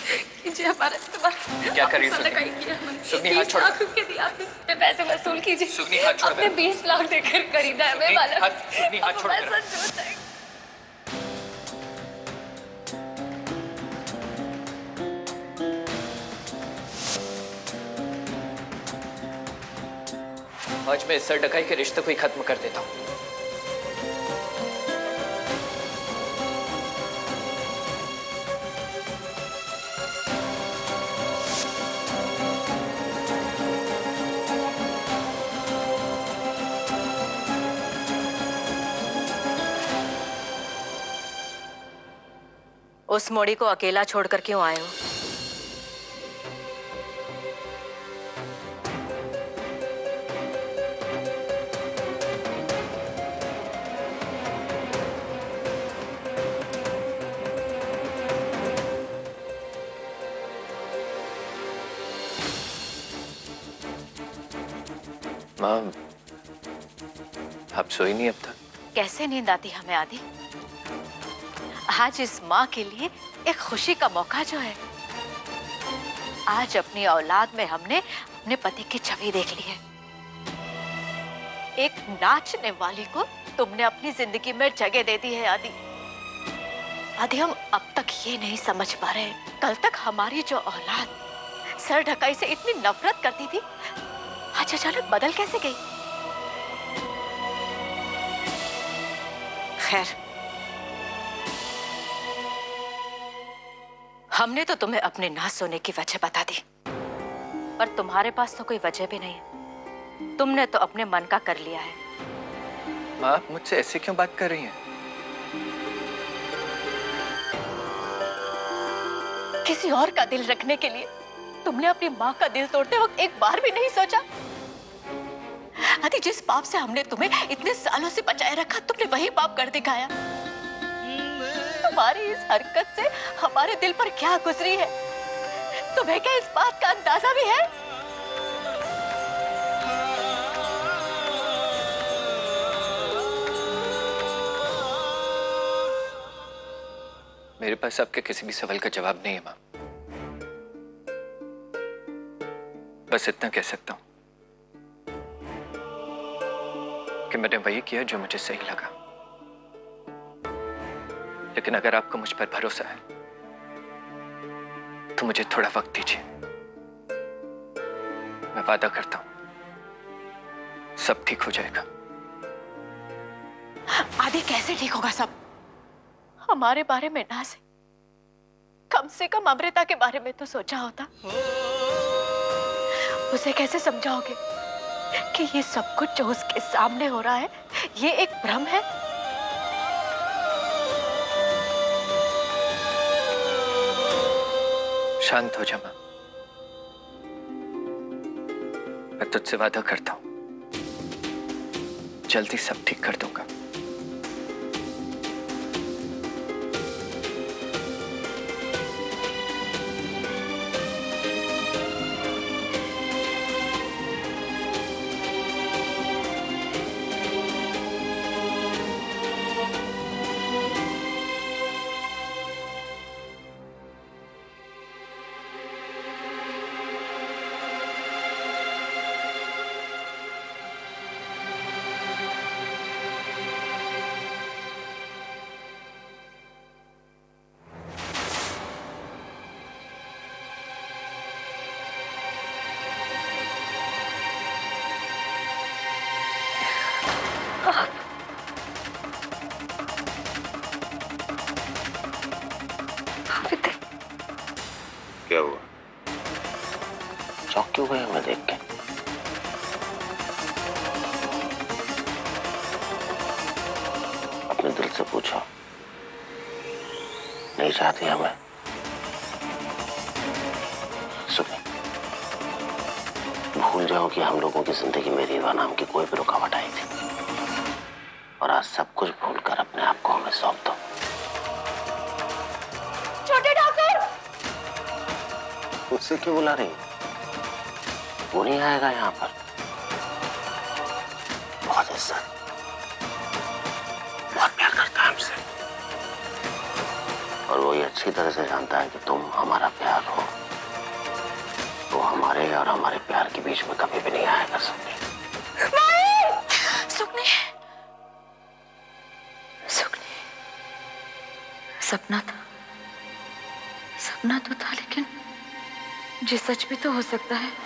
कीजिए हमारा इस्तेमाल। क्या कर रही हो सुगनी? हाथ छोड़। 20 लाख रुपए दिए आपने, पैसे वसूल कीजिए। सुगनी हाथ छोड़। आपने 20 लाख देकर खरीदा है मैं वाला। सुगनी हाथ छोड़। आज मैं इस सर डकाई के रिश्ते को ही खत्म कर देता हूँ। उस मोड़ी को अकेला छोड़कर क्यों आए हो? माँ, आप सोई नहीं अब तक? कैसे नींद आती हमें आदि? आज इस माँ के लिए एक खुशी का मौका जो है। आज अपनी औलाद में हमने अपने पति की छवि देख ली है। एक नाचने वाली को तुमने अपनी जिंदगी में जगह दे दी है आदि। आदि हम अब तक ये नहीं समझ पा रहे, कल तक हमारी जो औलाद सर ढकाई से इतनी नफरत करती थी, आज अचानक बदल कैसे गई? खैर, हमने तो तुम्हें अपने ना सोने की वजह बता दी, पर तुम्हारे पास तो कोई वजह भी नहीं है। तुमने तो अपने मन का कर लिया है। माँ, आप मुझसे ऐसे क्यों बात कर रही हैं? किसी और का दिल रखने के लिए तुमने अपनी माँ का दिल तोड़ते वक्त एक बार भी नहीं सोचा? आदि, जिस पाप से हमने तुम्हें इतने सालों से बचाए रखा, तुमने वही पाप कर दिखाया। तुम्हारी इस हरकत से हमारे दिल पर क्या गुजरी है, तुम्हें क्या इस बात का अंदाजा भी है? मेरे पास आपके किसी भी सवाल का जवाब नहीं है माँ। बस इतना कह सकता हूं कि मैंने वही किया जो मुझे सही लगा। लेकिन अगर आपको मुझ पर भरोसा है तो मुझे थोड़ा वक्त दीजिए। मैं वादा करता हूं सब ठीक हो जाएगा। आदि, कैसे ठीक होगा सब? हमारे बारे में ना से कम से कम अमृता के बारे में तो सोचा होता। उसे कैसे समझाओगे कि ये सब कुछ जो उसके सामने हो रहा है ये एक भ्रम है? शांत हो जा मां। मैं तुझसे वादा करता हूं जल्दी सब ठीक कर दूंगा। क्या हुआ? चौंक क्यों गए हमें देख के? अपने दिल से पूछो, नहीं चाहती हमें? सुनिए, भूल जाओ कि हम लोगों की जिंदगी में रीवा नाम की कोई भी रुकावट आई थी, और आज सब कुछ भूलकर अपने आप को हमें सौंप दो। छोटे ठाकुर! मुझसे क्यों बुला रही? वो नहीं आएगा यहाँ पर। बहुत इज्जत, बहुत प्यार करता है हमसे, और वो ये अच्छी तरह से जानता है कि तुम हमारा प्यार और हमारे प्यार के बीच में कभी भी नहीं आएगा सुखनी। सुखनी, सुखनी, सपना था, सपना तो था, लेकिन ये सच भी तो हो सकता है।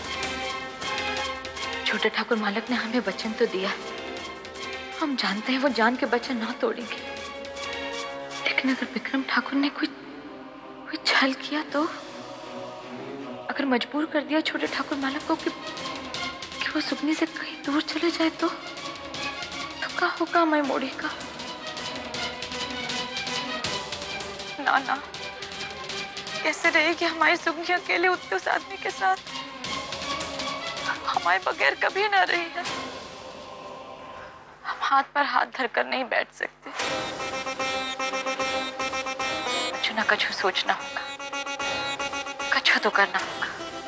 छोटे ठाकुर मालक ने हमें वचन तो दिया, हम जानते हैं वो जान के वचन ना तोड़ेंगे, लेकिन अगर विक्रम ठाकुर ने कोई छल किया तो, अगर मजबूर कर दिया छोटे ठाकुर मालक को कि वो सुखनी से कहीं दूर चले जाए तो क्या होगा मैं मोड़ी का? ना ना, कैसे रहेगी हमारी सुखनी अकेले उस आदमी के साथ? हमारे बगैर कभी ना रही है। हम हाथ पर हाथ धरकर नहीं बैठ सकते। कछु ना कछु सोचना होगा, कछु तो करना होगा।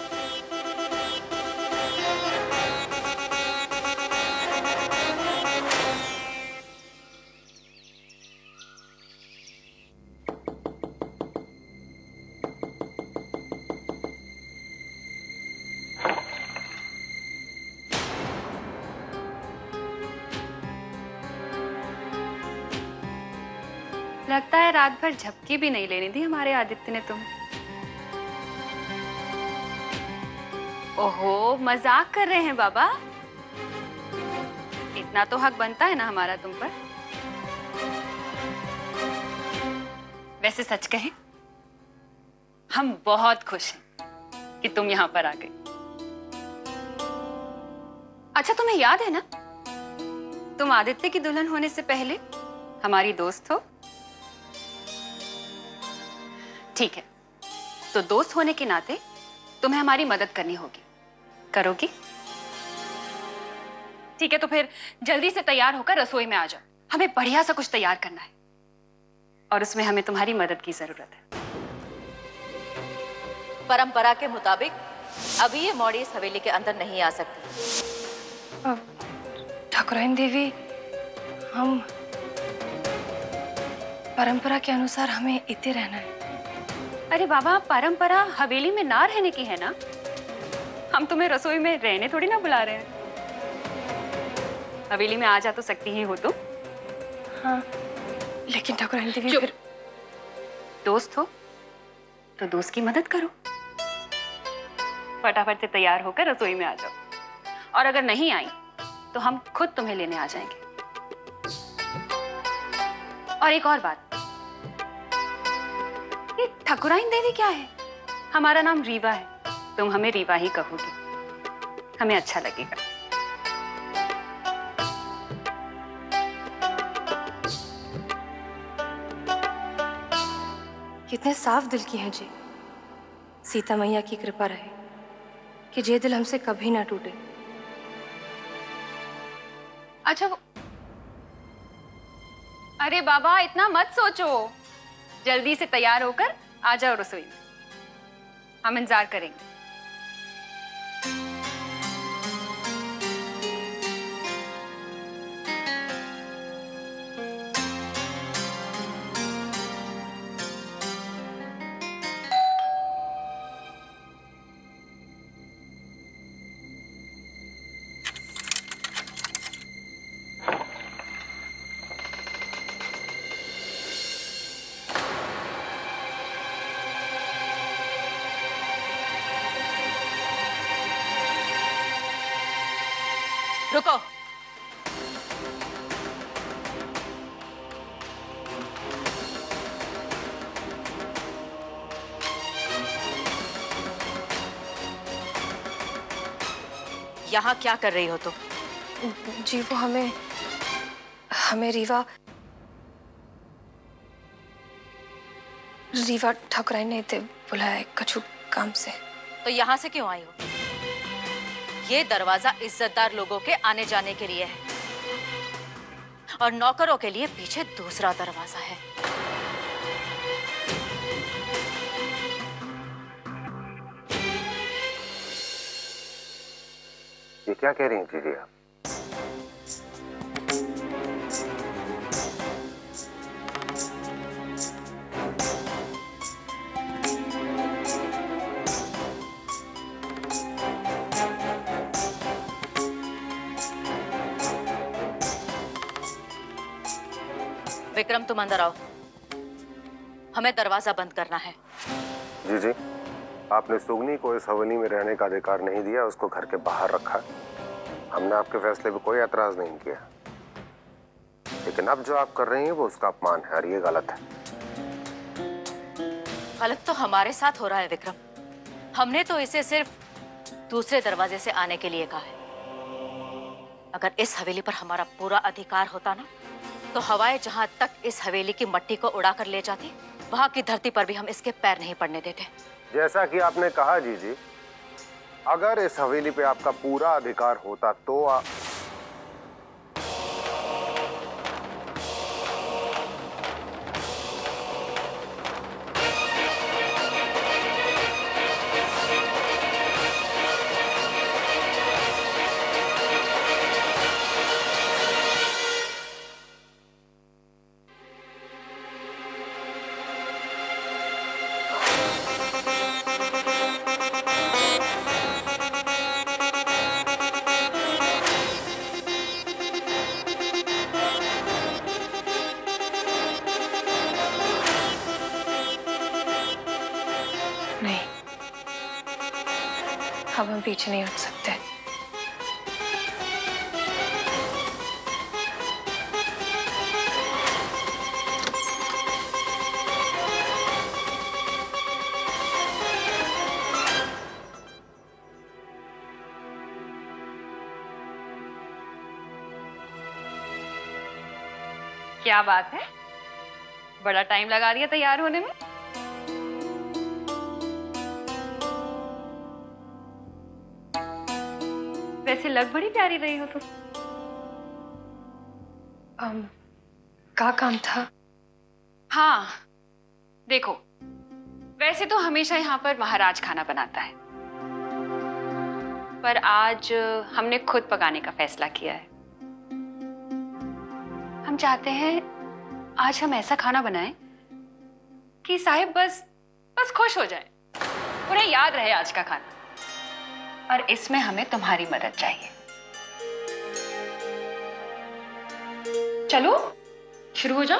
लगता है रात भर झपकी भी नहीं लेनी थी हमारे आदित्य ने तुम्हें। ओहो, मजाक कर रहे हैं बाबा। इतना तो हक बनता है ना हमारा तुम पर। वैसे सच कहें, हम बहुत खुश हैं कि तुम यहां पर आ गई। अच्छा, तुम्हें याद है ना, तुम आदित्य की दुल्हन होने से पहले हमारी दोस्त हो। ठीक है, तो दोस्त होने के नाते तुम्हें हमारी मदद करनी होगी। करोगी? ठीक है, तो फिर जल्दी से तैयार होकर रसोई में आ जाओ। हमें बढ़िया सा कुछ तैयार करना है और उसमें हमें तुम्हारी मदद की जरूरत है। परंपरा के मुताबिक अभी ये मौड़ी इस हवेली के अंदर नहीं आ सकती। ठाकुराइन देवी, हम परंपरा के अनुसार हमें इतने रहना है। अरे बाबा, परंपरा हवेली में ना रहने की है ना। हम तुम्हें रसोई में रहने थोड़ी ना बुला रहे हैं। हवेली में आ जा तो सकती ही हो तुम। हाँ, लेकिन ठाकुराइन देवी, फिर दोस्त हो तो दोस्त की मदद करो। फटाफट से तैयार होकर रसोई में आ जाओ, और अगर नहीं आई तो हम खुद तुम्हें लेने आ जाएंगे। और एक और बात, ये ठाकुराइन देवी क्या है? हमारा नाम रीवा है, तुम हमें रीवा ही कहोगे, हमें अच्छा लगेगा। कितने साफ दिल की हैं जी। सीता मैया की कृपा रहे कि ये दिल हमसे कभी ना टूटे। अच्छा, अरे बाबा, इतना मत सोचो। जल्दी से तैयार होकर आ जाओ रसोई में, हम इंतजार करेंगे। रुको। यहाँ क्या कर रही हो तुम? जी, वो हमें रीवा ठाकुराइन ने इतने बुलाया है कछु काम से। तो यहाँ से क्यों आई हो? ये दरवाजा इज्जतदार लोगों के आने जाने के लिए है और नौकरों के लिए पीछे दूसरा दरवाजा है। ये क्या कह रही हैं दीदी आप? विक्रम तुम अंदर आओ, हमें दरवाजा बंद करना है। जी जी, आपने सुगनी को इस हवेली में रहने का अधिकार नहीं दिया, उसको घर के बाहर रखा। हमने आपके फैसले पे कोई एतराज नहीं किया, लेकिन अब जो आप कर रही हैं वो उसका अपमान है और ये गलत है। गलत तो हमारे साथ हो रहा है विक्रम। हमने तो इसे सिर्फ दूसरे दरवाजे से आने के लिए कहा है। अगर इस हवेली पर हमारा पूरा अधिकार होता ना, तो हवाएं जहां तक इस हवेली की मट्टी को उड़ा कर ले जाती, वहां की धरती पर भी हम इसके पैर नहीं पड़ने देते। जैसा कि आपने कहा जीजी, अगर इस हवेली पे आपका पूरा अधिकार होता तो नहीं, अब हम पीछे नहीं हट सकते। क्या बात है, बड़ा टाइम लगा दिया तैयार होने में। वैसे लग बड़ी प्यारी रही हो तुम। क्या काम था? हाँ देखो, वैसे तो हमेशा यहाँ पर महाराज खाना बनाता है, पर आज हमने खुद पकाने का फैसला किया है। हम चाहते हैं आज हम ऐसा खाना बनाएं कि साहिब बस खुश हो जाए, उन्हें याद रहे आज का खाना। और इसमें हमें तुम्हारी मदद चाहिए। चलो शुरू हो जाओ।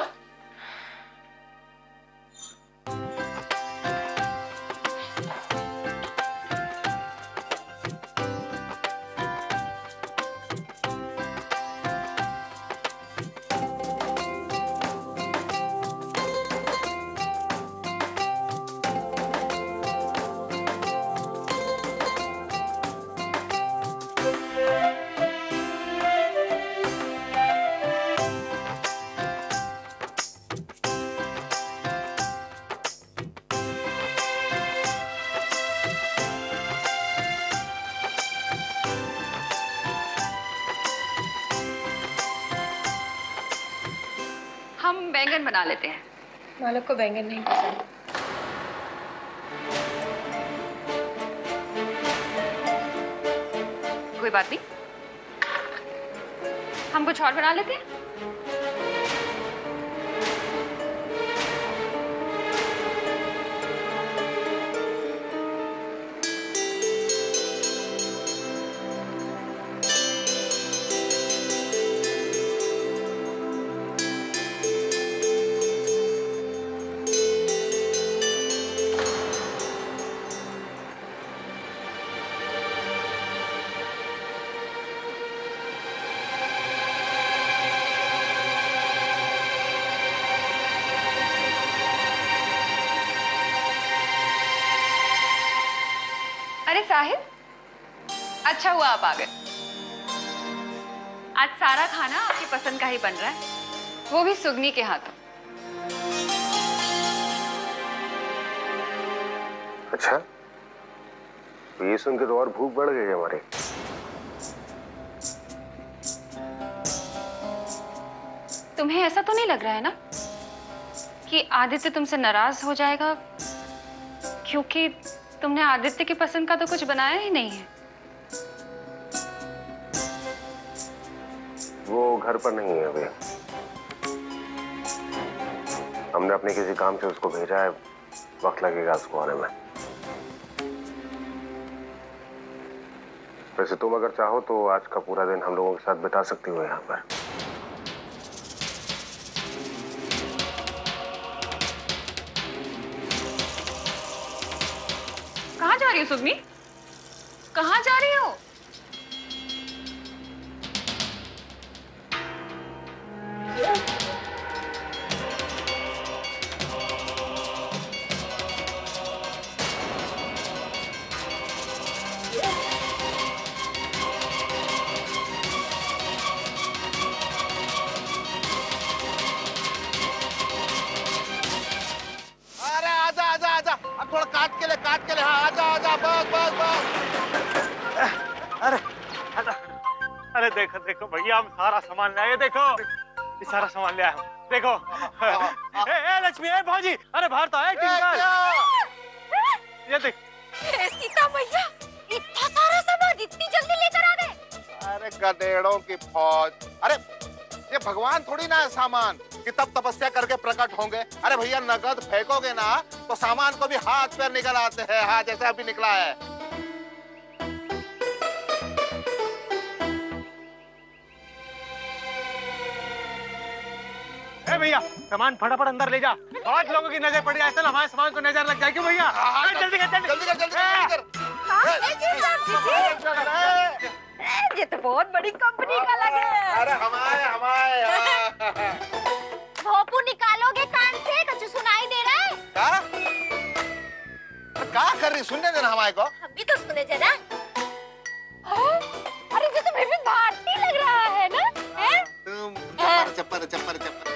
हम बैंगन बना लेते हैं। मालक को बैंगन नहीं पसंद। कोई बात नहीं, हम कुछ और बना लेते हैं। अरे साहिब, अच्छा हुआ आप आ गए। आज सारा खाना आपकी पसंद का ही बन रहा है, वो भी सुगनी के हाथों। अच्छा, तो ये सुन के तो और भूख बढ़ गई हमारी। तुम्हें ऐसा तो नहीं लग रहा है ना कि आदित्य तुमसे नाराज हो जाएगा, क्योंकि तुमने आदित्य की पसंद का तो कुछ बनाया ही नहीं है। वो घर पर नहीं है अभी। हमने अपने किसी काम से उसको भेजा है, वक्त लगेगा उसको आने में। वैसे तुम अगर चाहो तो आज का पूरा दिन हम लोगों के साथ बिता सकती हो यहाँ पर। रही हो सुगनी? कहाँ जा रही हो? थोड़ा काट के ले, हाँ आजा आजा, बस बस बस। अरे अरे देखो देखो भैया, हम सारा सामान ले आए। देखो ये सारा सामान ले आया हूँ। देखो ए लक्ष्मी, ए भाजी, अरे बाहर तो आए टिंकर। ये देख। सीता मैया, इतना सारा सामान इतनी जल्दी लेकर आ गए? अरे गधेड़ों की फौज। अरे ये भगवान थोड़ी ना है सामान कि तब तपस्या करके प्रकट होंगे। अरे भैया नगद फेंकोगे ना तो सामान को भी हाथ पैर निकल आते हैं। हाँ जैसे अभी निकला है। ए भैया सामान फटाफट अंदर ले जा, 5 लोगों की नजर पड़ जाए तो हमारे सामान को नजर लग जाए। क्यों भैया? जल्दी कर जल्दी जल्दी कर जल्दी कर। ये तो बहुत बड़ी कंपनी का लग है। अरे हमारे भोपू निकालोगे कान से? कुछ सुनाई दे रहा है? क्या कर रही? सुनने देना हमारे को। हम भी तो सुने जरा। अरे ये तो मैं भी भारतीय लग रहा है ना? चप्पर चप्पर चप्पर।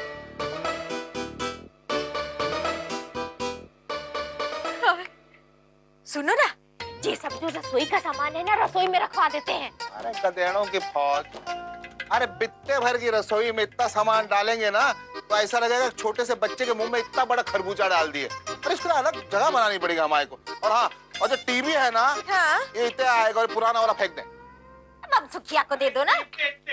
सुनो ना, ये सब जो रसोई का सामान है ना, रसोई में रखवा देते हैं। अरे गधेड़ों की फौज। अरे बित्ते भर की रसोई में इतना सामान डालेंगे ना तो ऐसा लगेगा छोटे से बच्चे के मुंह में इतना बड़ा खरबूजा डाल दिए। अरे इसके लिए अलग जगह बनानी पड़ेगी हमारे को। और हाँ, और जो टीवी है ना, हाँ? ये इतने आएगा और पुराना वाला फेंक दे। अब सुखिया को दे दो ना।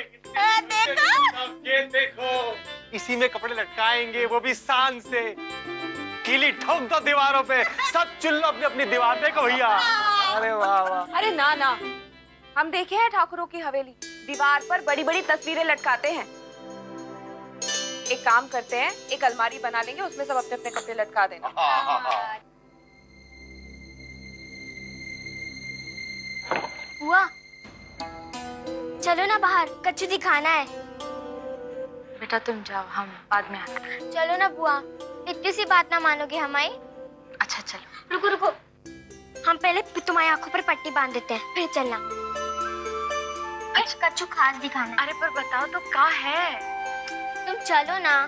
देखो ये देखो, इसी में कपड़े लटकाएंगे, वो भी शान से। कीली ठोक दो दीवारों पे, सब चुल्लो अपनी अपनी दीवार। देखो भैया, अरे वाह वाह। अरे ना ना, हम देखे हैं ठाकुरों की हवेली, दीवार पर बड़ी बड़ी तस्वीरें लटकाते हैं। एक काम करते हैं, एक अलमारी बना लेंगे, उसमें सब अपने अपने कपड़े लटका देना। बुआ चलो ना बाहर, कच्चू दिखाना है। बेटा तुम जाओ, हम बाद में आते हैं। चलो ना बुआ, इतनी सी बात ना मानोगे हमारी? अच्छा चलो। रुको रुको, हम पहले तुम्हारी आंखों पर पट्टी बांध देते हैं, फिर चलना। एक कच्चू खास दिखाना है। अरे पर बताओ तो क्या है? तुम चलो ना।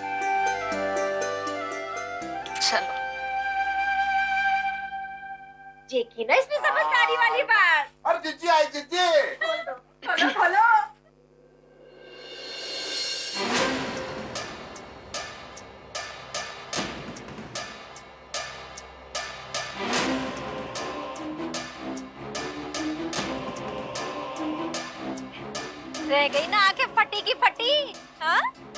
चलो। जेकी ना इसमें समझदारी वाली बात। अरे जिज्जी आई, जिज्जी। खोलो खोलो। रह गई ना आंखें फटी की फटी। हाँ?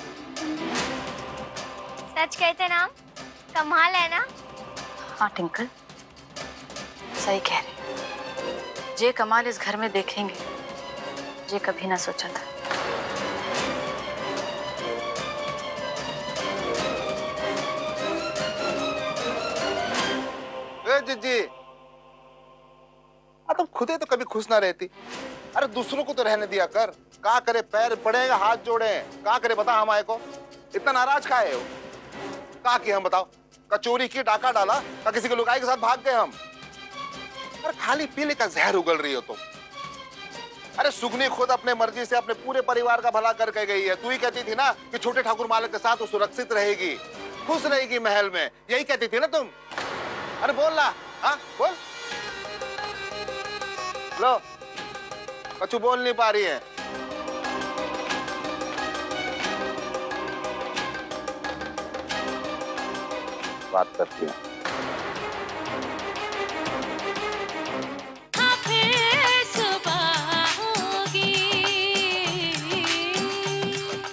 सच कहते ना, कमाल है ना? हाँ टिंकल, सही कह रही। जे कमाल इस घर में देखेंगे, जे कभी ना सोचा था। जिज्जी, तुम खुदे तो कभी खुश ना रहती। अरे दूसरों को तो रहने दिया कर। का करे, पैर पड़ेगा हाथ जोड़े। का करे बता हमारे को, इतना नाराज का है हो? का किया हम बताओ? का चोरी की, डाका डाला, का किसी के लुगाई के साथ भाग गए हम? अरे खाली पीने का जहर उगल रही हो तुम। अरे सुगनी खुद अपने मर्जी से अपने पूरे परिवार का भला करके गई है। तू ही कहती थी ना कि छोटे ठाकुर मालिक के साथ वो सुरक्षित रहेगी, खुश रहेगी महल में। यही कहती थी ना तुम? अरे बोल ना, हाँ बोल। लो, कछु बोल नहीं पा रही है। बात करती है।